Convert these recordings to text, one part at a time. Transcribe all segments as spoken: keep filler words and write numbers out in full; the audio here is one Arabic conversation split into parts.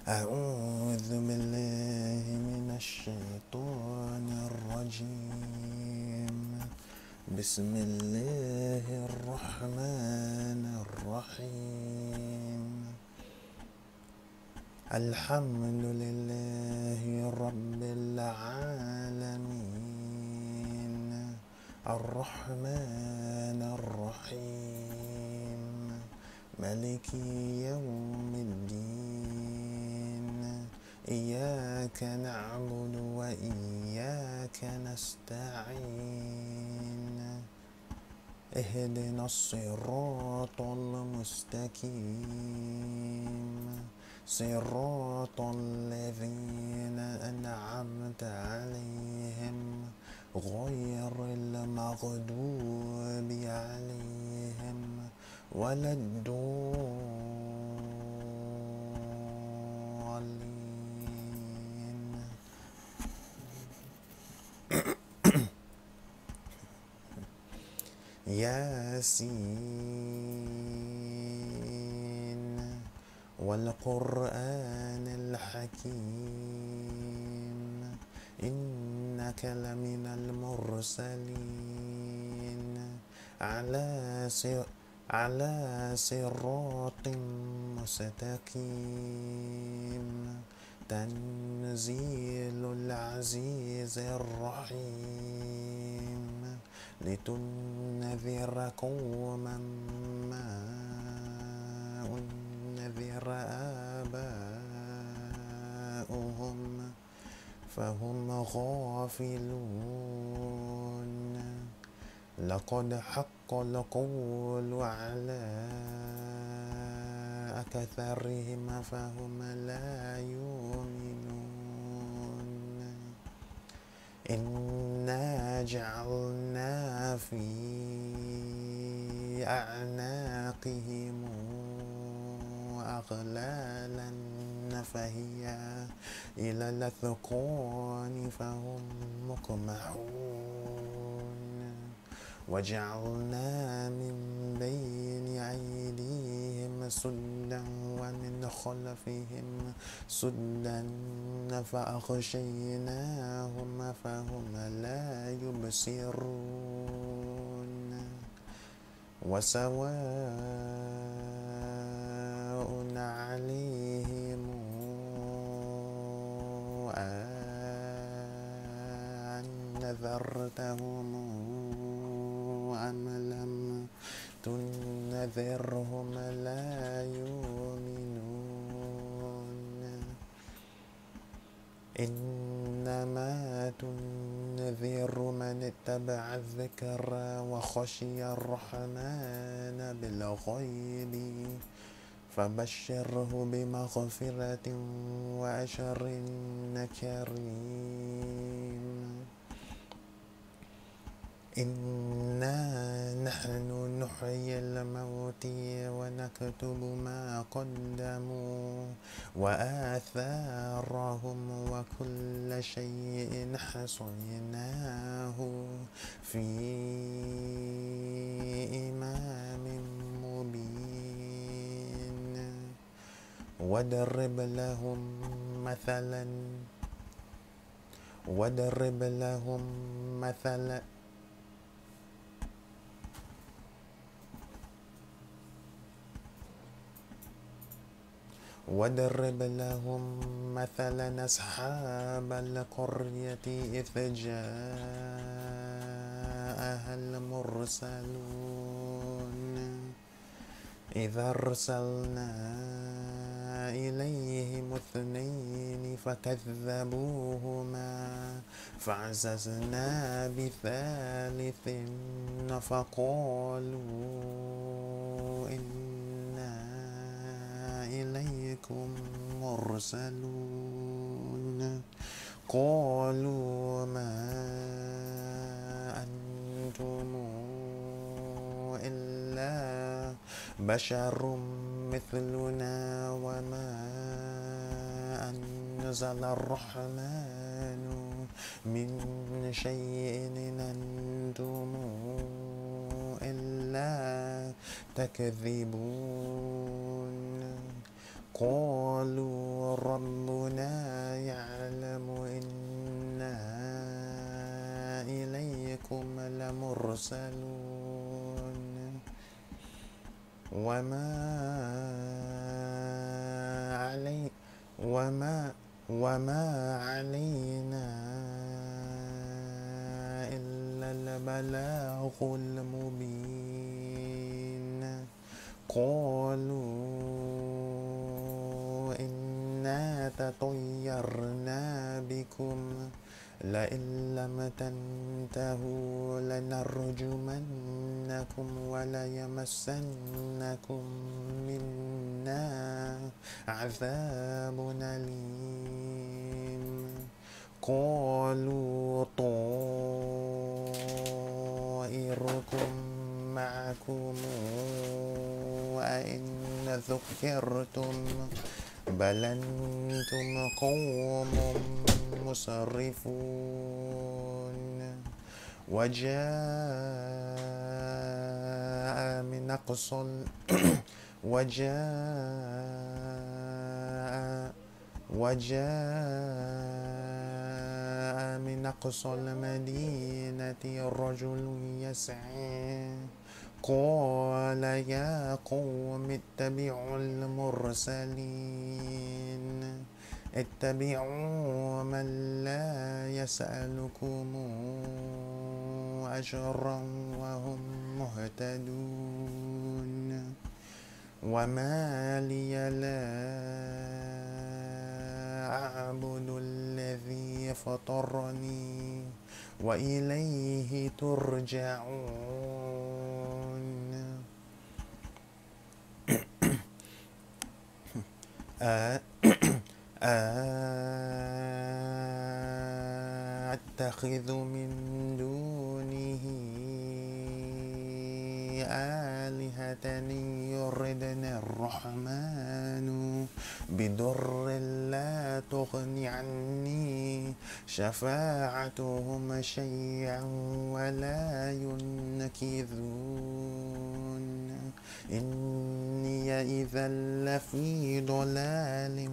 أعوذ بالله من الشيطان الرجيم. بسم الله الرحمن الرحيم. الحمد لله رب العالمين، الرحمن الرحيم، مالك يوم الدين. إياك نعبد وإياك نستعين. اهدنا الصراط المستقيم، صراط الذين أنعمت عليهم غير المغضوب عليهم ولا الضالين. ياسين والقرآن الحكيم، إنك لمن المرسلين على على صراط مستقيم. تنزيل العزيز الرحيم، لتنذر قوما ما أنذر آباؤهم فهم غافلون. لقد حق القول على أكثرهم فهم لا يؤمنون. إنا جعلنا في أعناقهم أغلالا فهي إلى الأذقان فهم مقمحون. وجعلنا من بين أيديهم سدا ومن خلفهم سدا فأغشيناهم فهم لا يبصرون. وسواء عليهم أنذرتهم أم لم تنذرهم لا يؤمنون. إنما تنذر من اتبع الذكر وخشي الرحمن بالغيب فبشره بمغفرة وأجر كريم. إنا نحن نحيي الموتى ونكتب ما قدموا وآثارهم وكل شيء حصيناه في إمام مبين. واضرب لهم مثلا واضرب لهم مثلا واضرب لهم مثلا أصحاب القرية إذ جاءها المرسلون إذا أرسلنا إليهم اثنين فكذبوهما فعززنا بثالث فقالوا إنا إليكم مرسلون. قالوا ما أنتم إلا بشر مثلنا وما أنزل الرحمن من شيء إن أنتم إلا تكذبون. قالوا ربنا يعلم إنا إليكم لمرسلون وما علي وما وما علينا إلا البلاغ المبين قالوا إنا تطيرنا بكم لئن لم تنتهوا لنرجمنكم وليمسنكم منا عذاب أليم قالوا طائركم معكم أئن ذكرتم بل أنتم قوم مسرفون وجاء من أقصى وجاء وجاء من أقصى المدينة رجل يسعى قال يا قوم اتبعوا المرسلين اتبعوا من لا يسألكم أجرا وهم مهتدون وما لي لا أعبد الذي فطرني وإليه ترجعون أتخذ من دونه آلهة يردن الرحمن بضر لا تغن عني شفاعتهم شيئا ولا ينكثون إني إذا لفي ضلال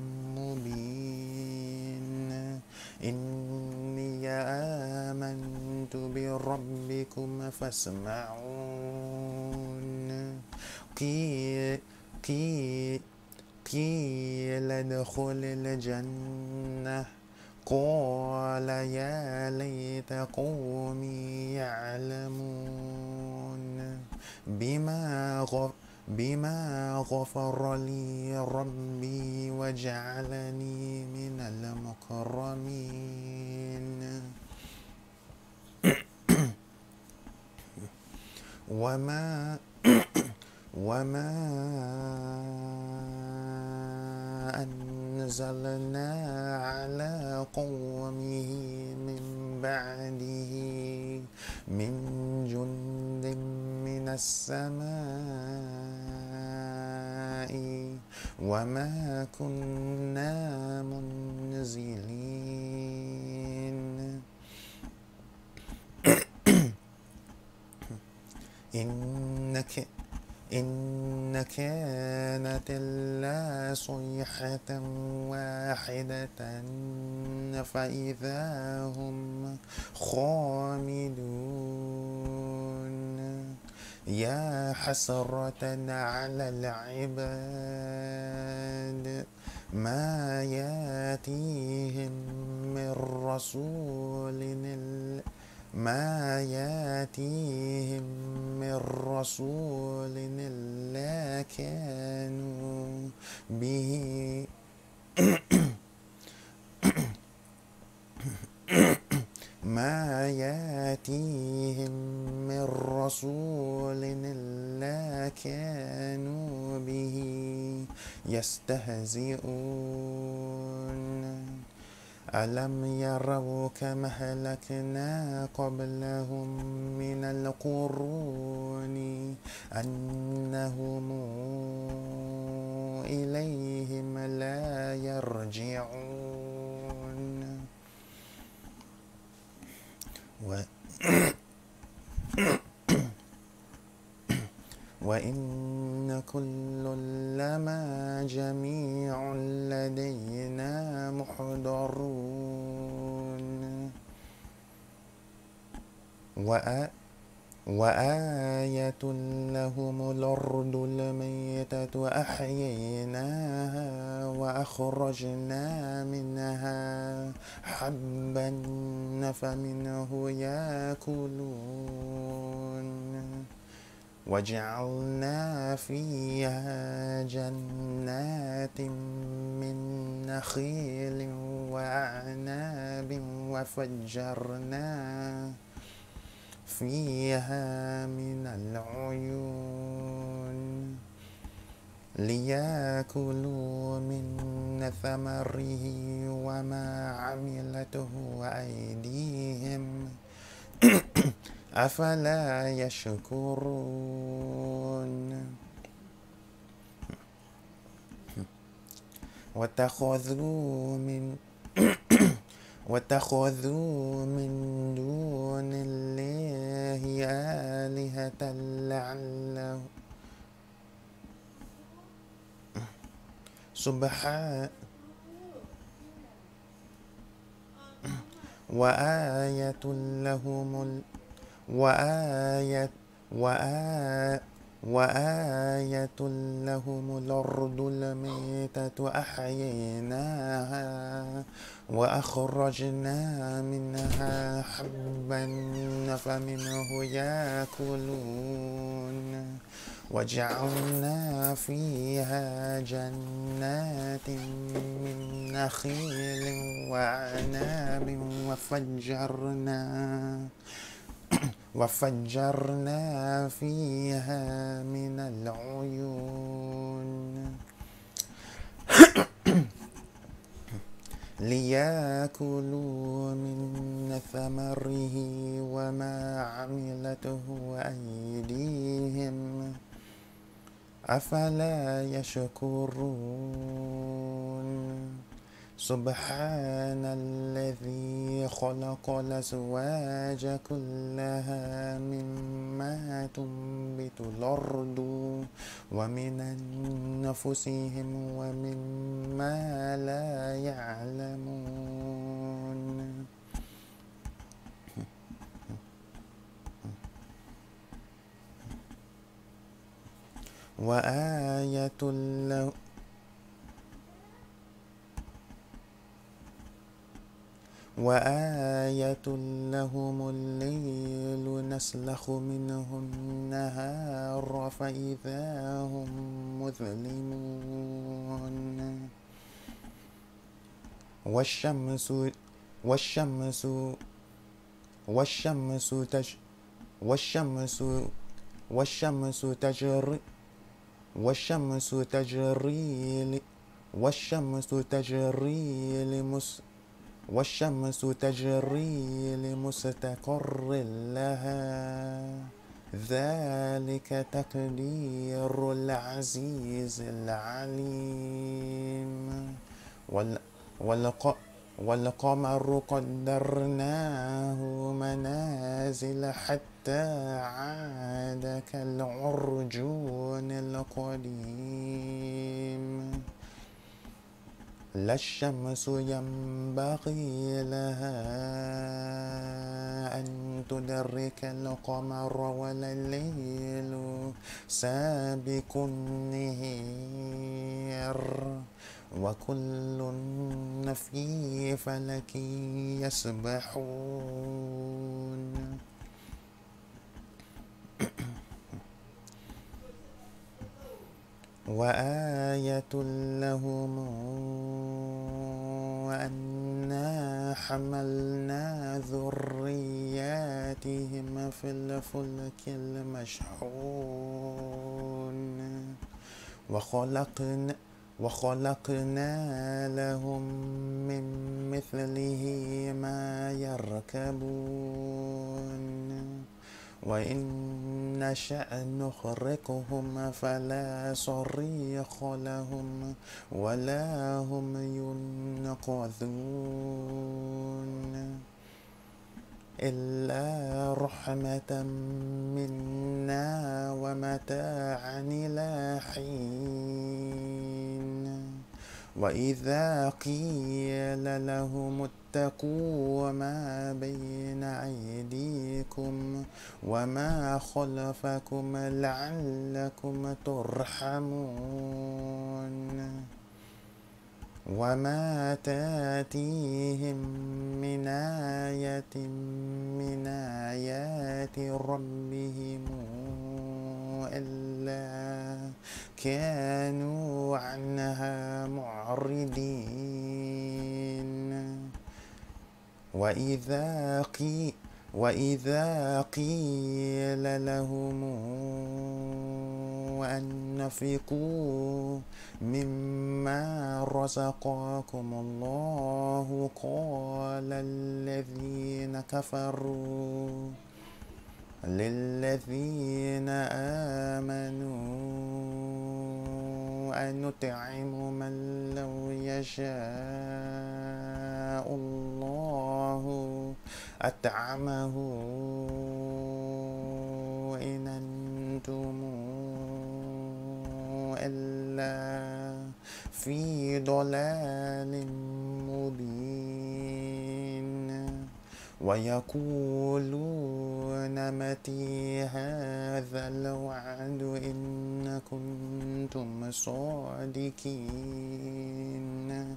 مبين إني آمنت بربكم فاسمعون قيل قيل قيل ادخل الجنة قال يا ليت قومي يعلمون بما غفر بما غفر لي ربي وجعلني من المكرمين وما وما أنزلنا على قومه من بعده من جند من السماء وما كنا منزلين إنك إن كانت إلا صيحة واحدة فإذا هم خامدون يا حسرة على العباد ما ياتيهم من رسول ما ياتيهم من رسول إلا كانوا به ما ياتيهم من رسول إلا كانوا به يستهزئون ألم يروا كما أهلكنا قبلهم من القرون أنهم إليهم لا يرجعون و وإن كل لما جميع لدينا محضرون وآ وآية لهم الأرض الميتة أحييناها وأخرجنا منها حبا فمنه يأكلون وجعلنا فيها جنات من نخيل وأعناب وفجرنا فيها من العيون ليأكلوا من ثمره وما عملته أيديهم أفلا يشكرون واتخذوا من واتخذوا من دون الله آلهة لعلهم سبحان وآية لهم ال... وآية وآية وآية لهم الأرض الميتة أحييناها وأخرجنا منها حبا فمنه يأكلون وجعلنا فيها جنات من نخيل وأعناب وفجرنا وفجرنا فيها من العيون ليأكلوا من ثمره وما عملته أيديهم أفلا يشكرون سبحان الذي خلق الأزواج كلها مما تنبت الأرض ومن أنفسهم ومما لا يعلمون وآية له وآية لهم الليل نسلخ منه النهار فإذا هم مظلمون والشمس والشمس والشمس تج والشمس والشمس تجري والشمس تجري والشمس تجري لمس والشمس تجري لمستقر لها ذلك تقدير العزيز العليم والق والقمر قدرناه منازل حتى عاد كالعرجون القديم لا الشمس ينبغي لها أن تدرك القمر ولا الليل سابق النهار وكل في فلك يسبحون وآية لهم أنا حملنا ذرياتهم في الفلك المشحون وخلقنا وخلقنا لهم من مثله ما يركبون وإن نشأ نغرقهم فلا صريخ لهم ولا هم ينقذون إلا رحمة منا ومتاعا إلى حين وإذا قيل لهم اتقوا ما بين أيديكم وما خلفكم لعلكم ترحمون وما تاتيهم من آية من آيات ربهم إلا كانوا عنها معرضين وإذا قيل وإذا قيل لهم أنفقوا مما رزقكم الله قال الذين كفروا للذين آمنوا أنطعم من لو يشاء الله أطعمه إن أنتم إلا في ضلال مبين ويقولون متى هذا الوعد إن كنتم صادقين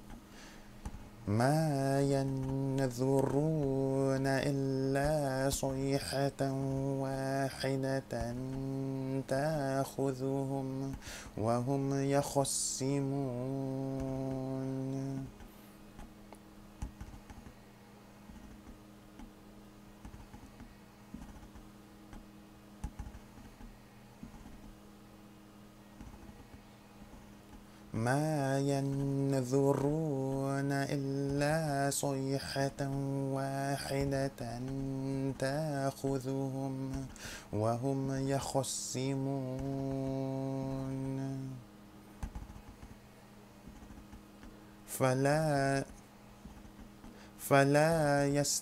ما ينظرون إلا صيحة واحدة تأخذهم وهم يخصمون ما ينظرون إلا صيحة واحدة تأخذهم وهم يخصمون فلا فلا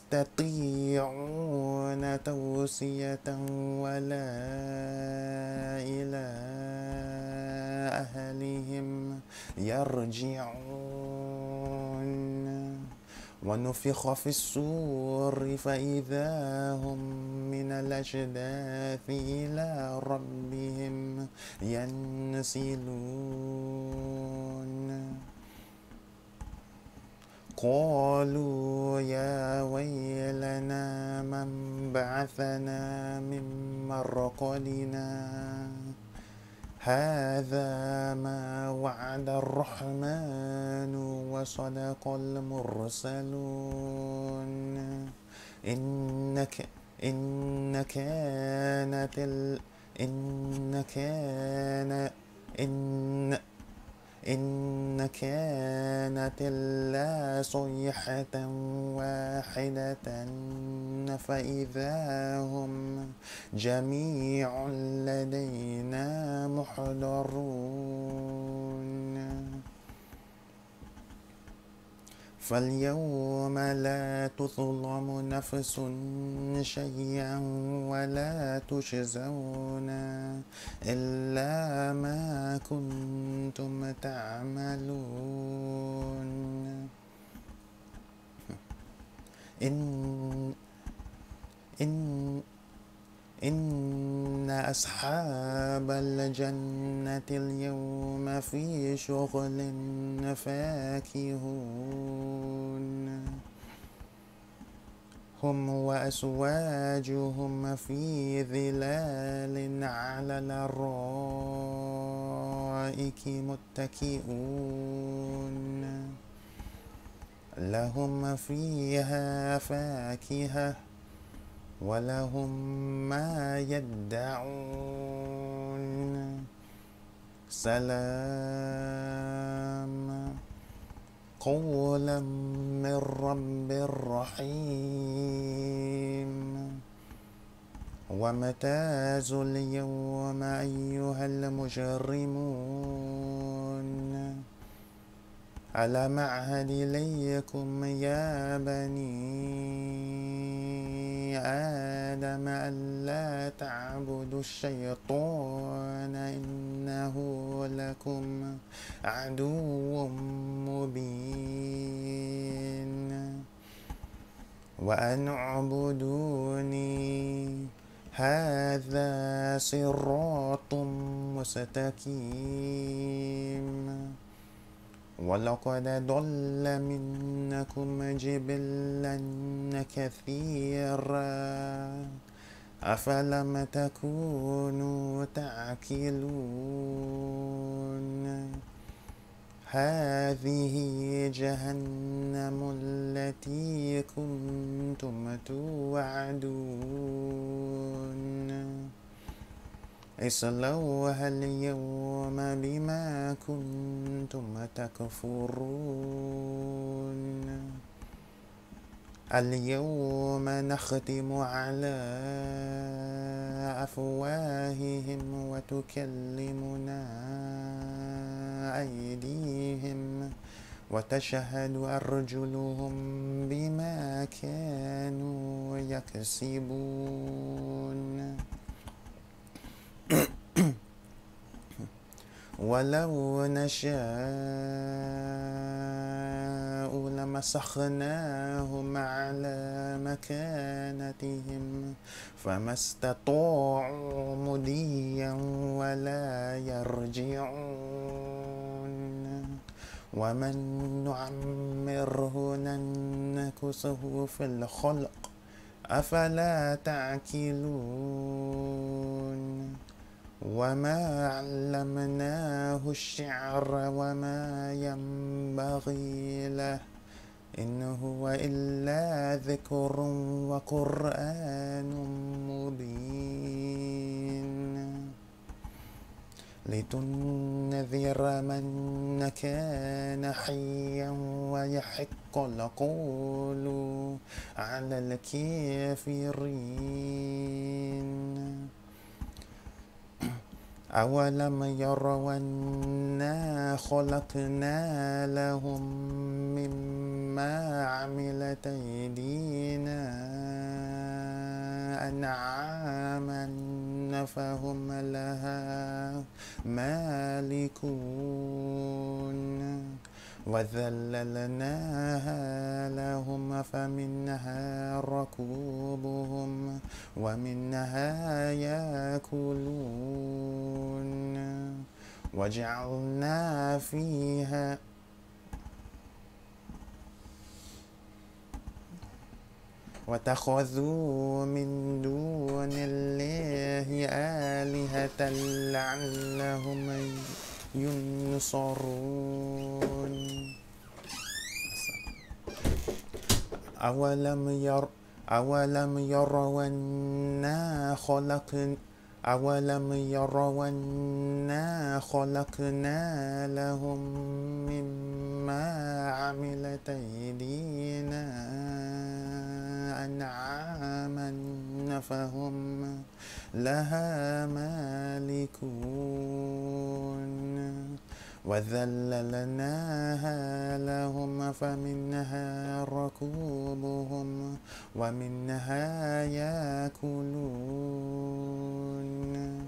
يستطيعون توصية ولا إلى أهلهم يرجعون ونفخ في الصور فإذا هم من الأجداث إلى ربهم ينسلون قالوا يا ويلنا من بعثنا من مرقدنا هذا ما وعد الرحمن وصدق المرسلون إنك إن كانت ال إن كان إن إن كانت إلا صيحة واحدة فإذا هم جميع لدينا محضرون فاليوم لا تظلم نفس شيئا ولا تجزون إلا ما كنتم تعملون إن إن إن أصحاب الجنة اليوم في شغل فاكهون هم وأزواجهم في ظلال على الأرائك متكئون لهم فيها فاكهة ولهم ما يدعون سلام قولا من رب رحيم وامتازوا اليوم أيها المجرمون ألم أعهد إليكم يا بني آدم ألا تعبدوا الشيطان إنه لكم عدو وأن اعبدوني هذا صراط مستقيم ولقد ضل منكم جبلا كثيرا أفلم تكونوا تعقلون هذه جهنم التي كنتم توعدون اصلوها اليوم بما كنتم تكفرون اليوم نختم على أفواههم وتكلمنا أيديهم وتشهد أرجلهم بما كانوا يكسبون ولو نشاء لمسخناهم على مكانتهم فما استطاعوا مضيا ولا يرجعون ومن نعمره ننكسه في الخلق أفلا تعقلون وما علمناه الشعر وما ينبغي له إن هو إلا ذكر وقرآن مبين لتنذر من كان حيا ويحق القول على الكافرين أولم يروا أنا خلقنا لهم مما عملت أيدينا أنعاما فهم لها مالكون وذللناها لهم فمنها ركوبهم ومنها يأكلون وجعلنا فيها واتخذوا من دون الله آلهة لعلهم ينصرون أولم ير أولم يروا أنا خلقنا أولم يروا أنا خلقنا لهم مما عملت أيدينا أنعاما فهم لها مالكون وذللناها لهم فمنها ركوبهم ومنها يأكلون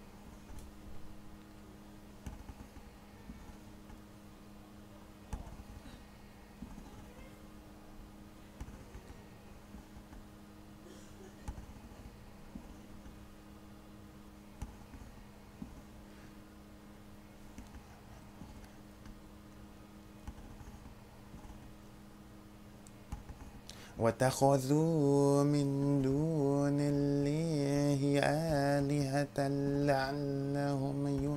واتخذوا من دون الله آلهة لعلهم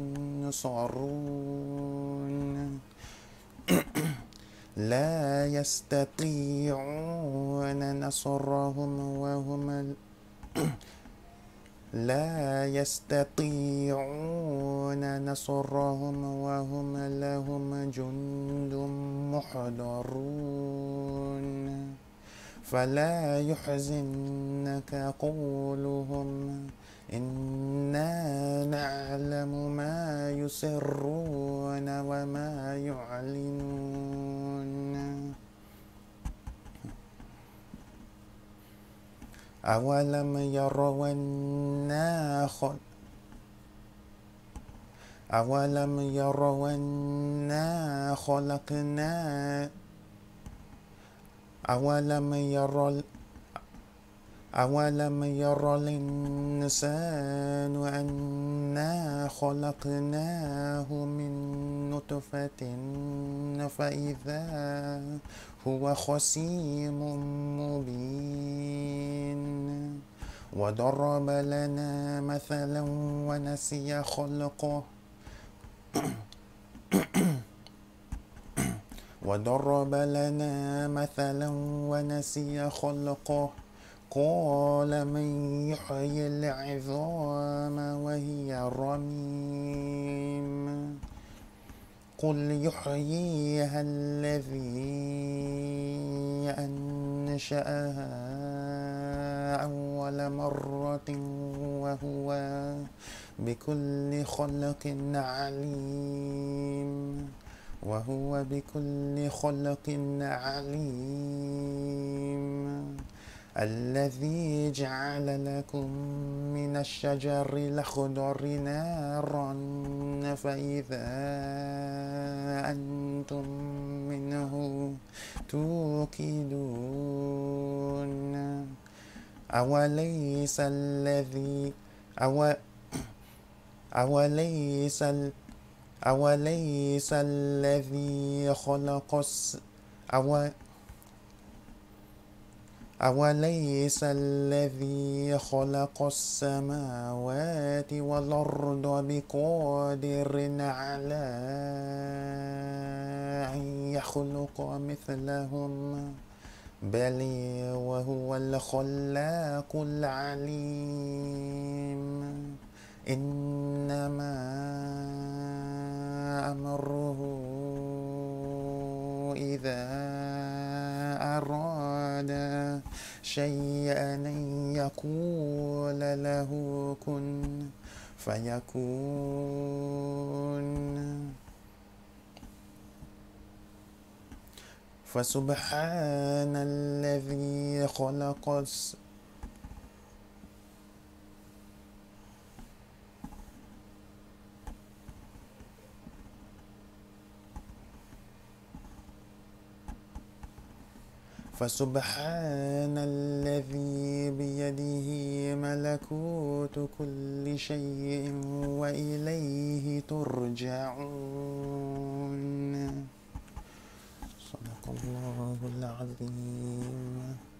ينصرون لا يستطيعون نصرهم وهم لا يستطيعون نصرهم وهم لهم جند محضرون فلا يحزنك قولهم إنا نعلم ما يسرون وما يعلنون أولم يروا أنا خلق أولم يروا أنا خلقنا أولم يروا أولم ير الإنسان أنا خلقناه من نطفة فإذا هو خصيم مبين وضرب لنا مثلا ونسي خلقه وضرب لنا مثلا ونسي خلقه قال من يحيي العظام وهي رميم قل يحييها الذي أنشأها أول مرة وهو بكل خلق عليم وهو بكل خلق عليم الذي جعل لكم من الشجر الأخضر نارا فإذا أنتم منه توقدون أوليس الذي أو أوليس ال أوليس الذي خلق الس أو أوليس الذي خلق السماوات والأرض بقادر على أن يخلق مثلهم بل وهو الخلاق العليم إنما أمره إذا أراد شيئا أن يقول له كن فيكون فسبحان الذي خلق الس فسبحان الذي بيده ملكوت كل شيء وإليه ترجعون صدق الله العظيم.